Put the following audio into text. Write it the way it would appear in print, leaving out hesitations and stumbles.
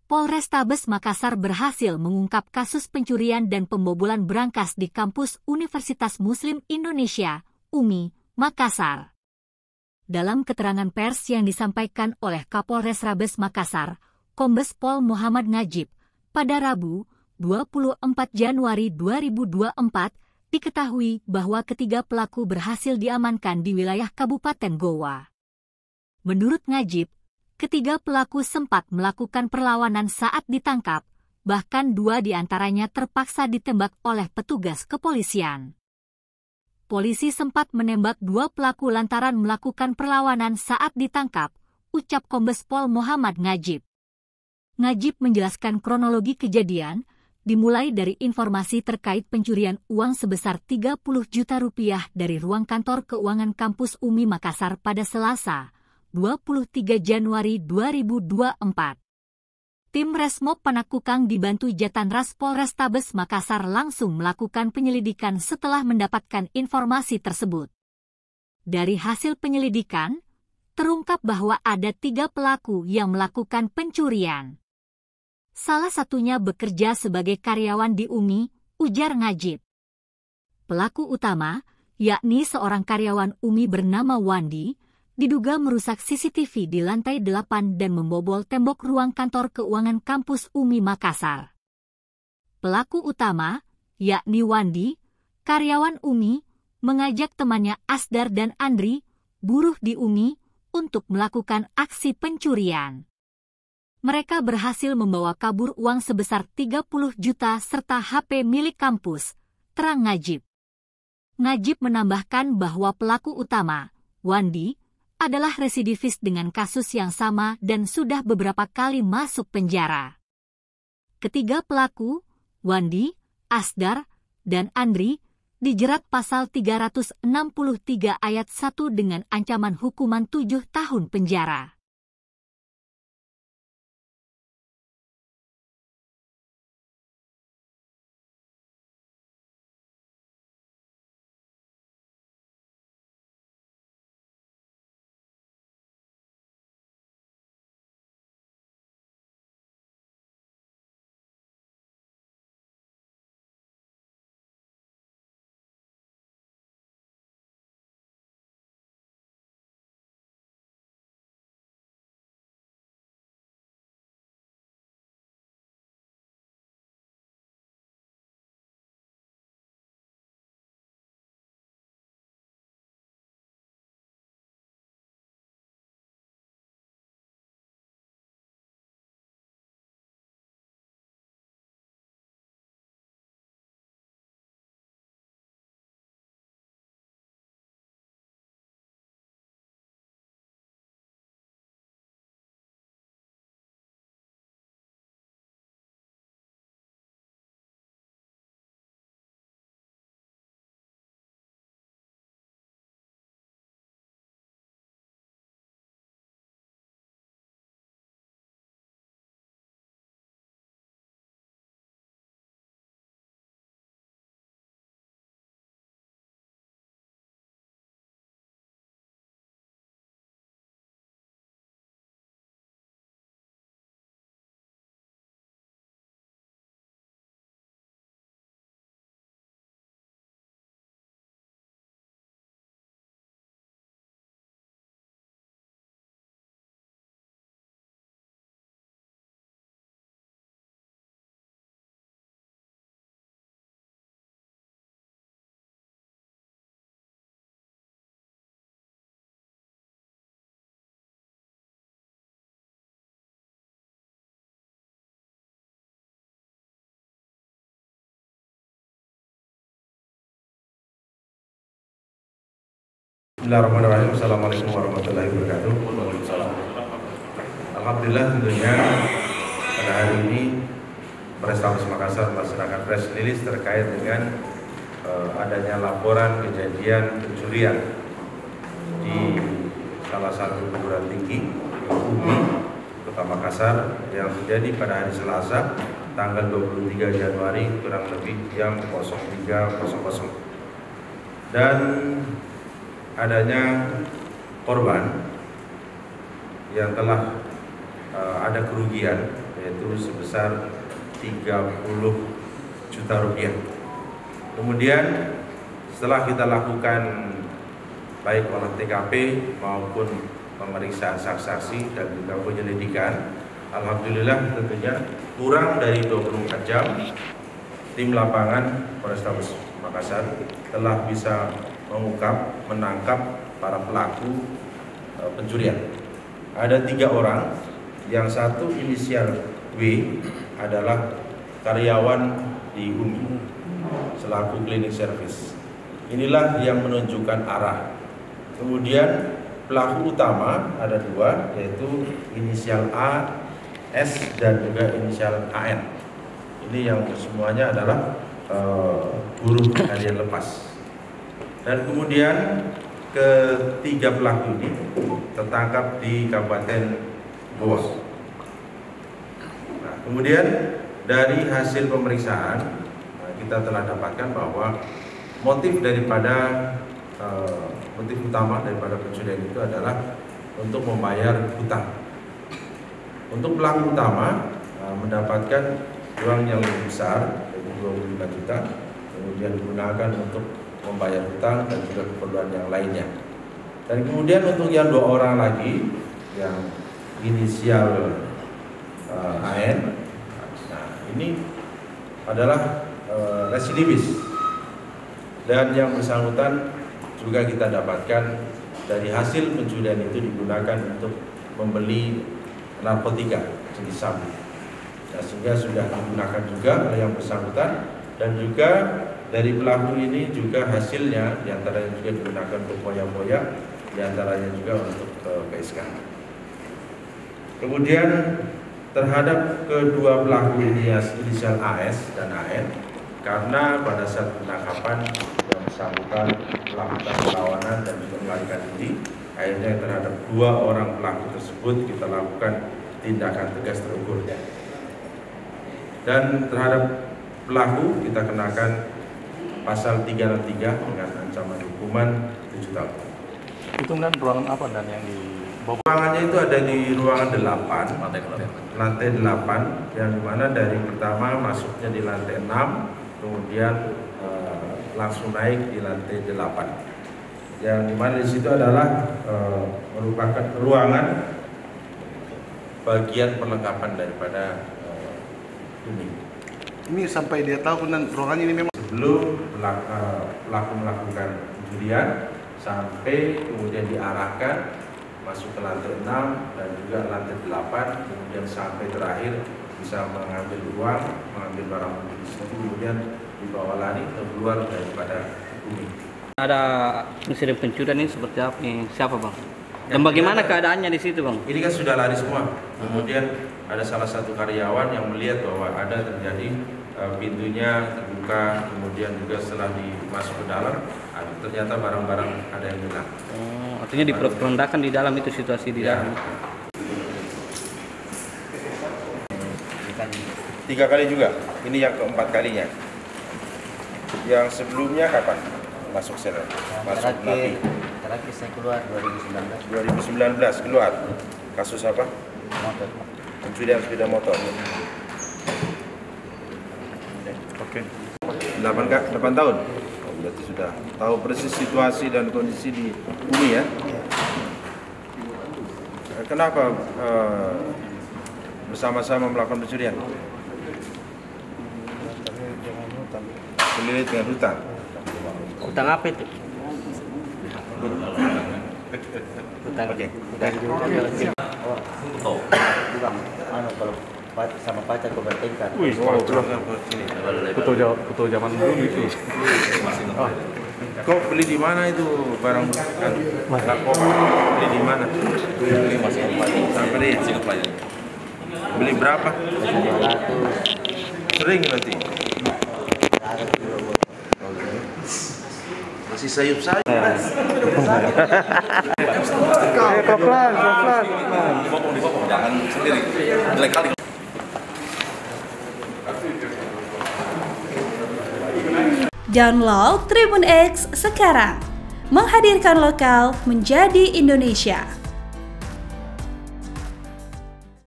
Polrestabes Makassar berhasil mengungkap kasus pencurian dan pembobolan berangkas di kampus Universitas Muslim Indonesia, UMI, Makassar. Dalam keterangan pers yang disampaikan oleh Kapolres Restabes Makassar, Kombes Pol Muhammad Najib, pada Rabu, 24 Januari 2024, diketahui bahwa ketiga pelaku berhasil diamankan di wilayah Kabupaten Goa. Menurut Najib, ketiga pelaku sempat melakukan perlawanan saat ditangkap, bahkan 2 di antaranya terpaksa ditembak oleh petugas kepolisian. Polisi sempat menembak 2 pelaku lantaran melakukan perlawanan saat ditangkap, ucap Kombes Pol Muhammad Najib. Najib menjelaskan kronologi kejadian, dimulai dari informasi terkait pencurian uang sebesar 30 juta rupiah dari ruang kantor keuangan kampus UMI Makassar pada Selasa, 23 Januari 2024. Tim Resmob Panakukang dibantu Jatanras Polrestabes Makassar langsung melakukan penyelidikan setelah mendapatkan informasi tersebut. Dari hasil penyelidikan, terungkap bahwa ada 3 pelaku yang melakukan pencurian. Salah satunya bekerja sebagai karyawan di UMI, ujar Najib. Pelaku utama, yakni seorang karyawan UMI bernama Wandi, diduga merusak CCTV di lantai 8 dan membobol tembok ruang kantor keuangan kampus UMI Makassar. Pelaku utama, yakni Wandi, karyawan UMI, mengajak temannya Asdar dan Andri, buruh di UMI, untuk melakukan aksi pencurian. Mereka berhasil membawa kabur uang sebesar 30 juta serta HP milik kampus, terang Najib. Najib menambahkan bahwa pelaku utama, Wandi, adalah residivis dengan kasus yang sama dan sudah beberapa kali masuk penjara. Ketiga pelaku, Wandi, Asdar, dan Andri, dijerat pasal 363 ayat 1 dengan ancaman hukuman 7 tahun penjara. Bismillahirrahmanirrahim. Assalamualaikum warahmatullahi wabarakatuh. Alhamdulillah, tentunya pada hari ini Polrestabes Makassar melaksanakan press release terkait dengan adanya laporan kejadian pencurian di salah satu perguruan tinggi UMI Kota Makassar yang terjadi pada hari Selasa tanggal 23 Januari kurang lebih jam 03.00 dan adanya korban yang telah ada kerugian yaitu sebesar 30 juta rupiah. Kemudian setelah kita lakukan baik olah TKP maupun pemeriksaan saksi-saksi dan juga penyelidikan, alhamdulillah tentunya kurang dari 24 jam tim lapangan Polrestabes Makassar telah bisa mengungkap, menangkap para pelaku pencurian. Ada 3 orang, yang satu inisial W adalah karyawan di UMI selaku cleaning service. Inilah yang menunjukkan arah. Kemudian pelaku utama ada 2, yaitu inisial A, S dan juga inisial AN. Ini yang semuanya adalah buruh harian lepas. Dan kemudian ketiga pelaku ini tertangkap di Kabupaten Goa. Nah, kemudian dari hasil pemeriksaan kita telah dapatkan bahwa motif utama daripada pencurian itu adalah untuk membayar hutang. Untuk pelaku utama mendapatkan uang yang lebih besar, yaitu 25 juta, kemudian digunakan untuk membayar hutang dan juga keperluan yang lainnya. Dan kemudian untuk yang 2 orang lagi, yang inisial AN, nah ini adalah residivis, dan yang bersangkutan juga kita dapatkan dari hasil pencurian itu digunakan untuk membeli narkotika jenis sabu. Nah, sehingga sudah digunakan juga oleh yang bersangkutan, dan juga dari pelaku ini juga hasilnya diantaranya juga digunakan untuk foya-foya, diantaranya juga untuk PSK. Kemudian terhadap kedua pelaku ini inisial AS dan AN, karena pada saat penangkapan yang bersangkutan melakukan perlawanan dan juga melarikan diri, akhirnya terhadap 2 orang pelaku tersebut kita lakukan tindakan tegas terukur. Dan terhadap pelaku kita kenakan pasal 363 dengan ancaman hukuman 7 tahun. Itu kan ruangan apa dan yang di bawah? Ruangannya itu ada di ruangan 8, lantai 8, yang dimana dari pertama masuknya di lantai 6, kemudian langsung naik di lantai 8. Yang dimana di situ adalah merupakan ruangan bagian perlengkapan daripada ini sampai dia tahu kan ruangan ini memang sebelum pelaku melakukan pencurian sampai kemudian diarahkan masuk ke lantai 6 dan juga lantai 8, kemudian sampai terakhir bisa mengambil uang, mengambil barang bukti di situ, kemudian dibawa lari keluar daripada UMI. Ada insiden pencurian ini seperti apa nih? Siapa bang? Dan bagaimana keadaannya di situ bang? Ini kan sudah lari semua. Kemudian ada salah satu karyawan yang melihat bahwa ada terjadi pintunya terbuka, kemudian juga setelah dimasuk ke dalam, ternyata barang-barang ada yang hilang. Artinya diperlendakan di dalam itu situasi di dalam. 3 kali juga. Ini yang keempat kalinya. Yang sebelumnya kapan masuk sel? Masuk napi. Terakhir saya keluar 2019. 2019 keluar. Kasus apa? Motor. Pencurian sepeda motor. oke. 8 tahun. Oh, berarti sudah tahu persis situasi dan kondisi di UMI ya. Kenapa bersama-sama melakukan pencurian? Terlilit dengan hutang. Hutang apa itu? Hutang. Oke. Oh, bang, kalau sama pacar kau bertengkar. Wih, foto zaman dulu itu. Kok beli di mana itu barang kan? Narkoba beli di mana? Beli masih sampai beli berapa? 200. Sering berarti. Masih sayup-sayup. Pelan-pelan. Jangan sendiri. Jelek kali. Download Tribun X sekarang, menghadirkan lokal menjadi Indonesia.